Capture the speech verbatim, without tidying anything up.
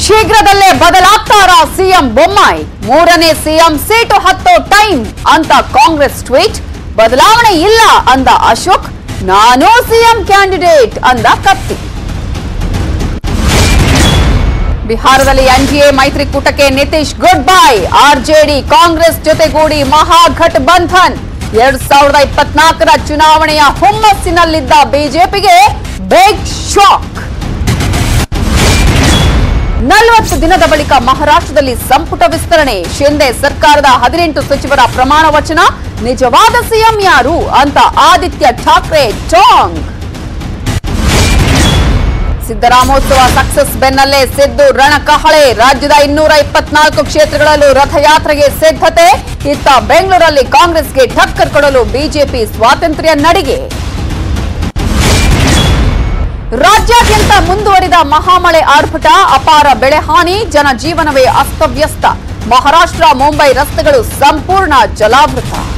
ಶೀಘ್ರದಲ್ಲೇ ಬದಲಾಗ್ತಾರಾ ಸಿಎಂ ಬೊಮ್ಮಾಯಿ? ಮೂರನೇ CM seat ಹತ್ತೋ ಟೈಮ್ ಅಂತ ಕಾಂಗ್ರೆಸ್ ಟ್ವೀಟ್. ಬದಲಾವಣೆ ಇಲ್ಲ ಅಂದ ಅಶೋಕ್, ನಾನೂ ಸಿಎಂ ಕ್ಯಾಂಡಿಡೇಟ್ ಅಂದ ಕತ್ತಿ. ಬಿಹಾರದಲ್ಲಿ ಎನ್ಡಿಎ ಮೈತ್ರಿಕೂಟಕ್ಕೆ Nitish goodbye. RJD Congress ಜೊತೆಗೂಡಿ ಮಹಾಗಠಬಂಧನ್. ಎರಡ್ ಸಾವಿರದ ಇಪ್ಪತ್ನಾಲ್ಕರ ಚುನಾವಣೆಯ ಹುಮ್ಮಸ್ಸಿನಲ್ಲಿದ್ದ ಬಿಜೆಪಿಗೆ ಬಿಗ್ ಶಾಕ್. ನಲವತ್ತು ದಿನದ ಬಳಿಕ ಮಹಾರಾಷ್ಟ್ರದಲ್ಲಿ ಸಂಪುಟ ವಿಸ್ತರಣೆ. ಶಿಂದೆ ಸರ್ಕಾರದ ಹದಿನೆಂಟು ಸಚಿವರ ಪ್ರಮಾಣ ವಚನ. ನಿಜವಾದ ಸಿಎಂ ಯಾರು ಅಂತ ಆದಿತ್ಯ ಠಾಕ್ರೆ ಟಾಂಗ್. ಸಿದ್ದರಾಮೋತ್ಸವ ಸಕ್ಸಸ್ ಬೆನ್ನಲ್ಲೇ ಸಿದ್ದು ರಣಕಹಳೆ. ರಾಜ್ಯದ ಇನ್ನೂರ ಇಪ್ಪತ್ನಾಲ್ಕು ಕ್ಷೇತ್ರಗಳಲ್ಲೂ ರಥಯಾತ್ರೆಗೆ ಸಿದ್ಧತೆ. ಇತ್ತ ಬೆಂಗಳೂರಲ್ಲಿ ಕಾಂಗ್ರೆಸ್ಗೆ ಟಕ್ಕರ್ ಕೊಡಲು ಬಿಜೆಪಿ ಸ್ವಾತಂತ್ರ್ಯ ನಡಿಗೆ. ರಾಜ್ಯಾದ್ಯಂತ ಮುಂದುವರಿದ ಮಹಾಮಳೆ ಆರ್ಭಟ. ಅಪಾರ ಬೆಳೆ ಹಾನಿ, ಜನಜೀವನವೇ ಅಸ್ತವ್ಯಸ್ತ. ಮಹಾರಾಷ್ಟ್ರ ಮುಂಬೈ ರಸ್ತೆಗಳು ಸಂಪೂರ್ಣ ಜಲಾವೃತ.